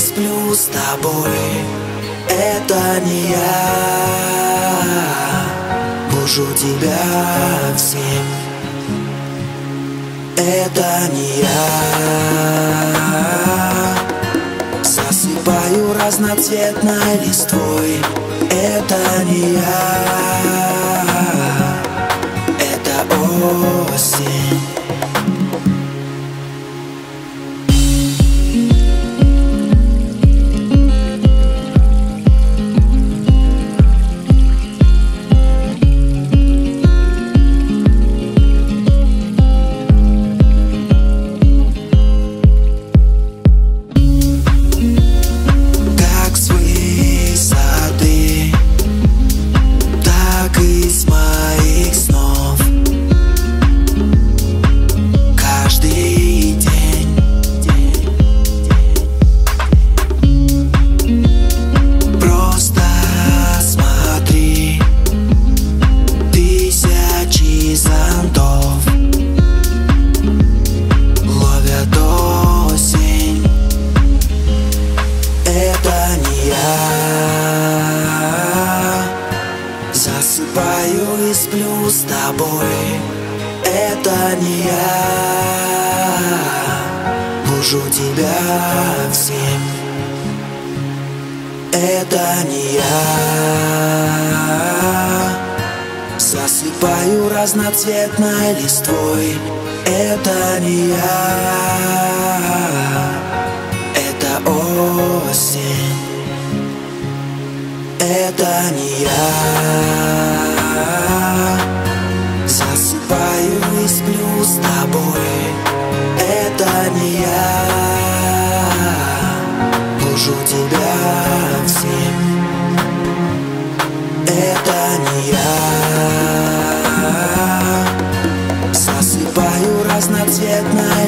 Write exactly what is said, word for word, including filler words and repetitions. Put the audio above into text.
сплю с тобой. Это не я, бужу тебя в семь. Это не я, засыпаю разноцветной листвой. Это не я, это осень. Засыпаю и сплю с тобой. Это не я, бужу тебя в семь. Это не я, засыпаю разноцветной листвой. Это не я, это осень. Это не я, засыпаю и сплю с тобой. Это не я, бужу тебя в семь. Это не я, засыпаю разноцветной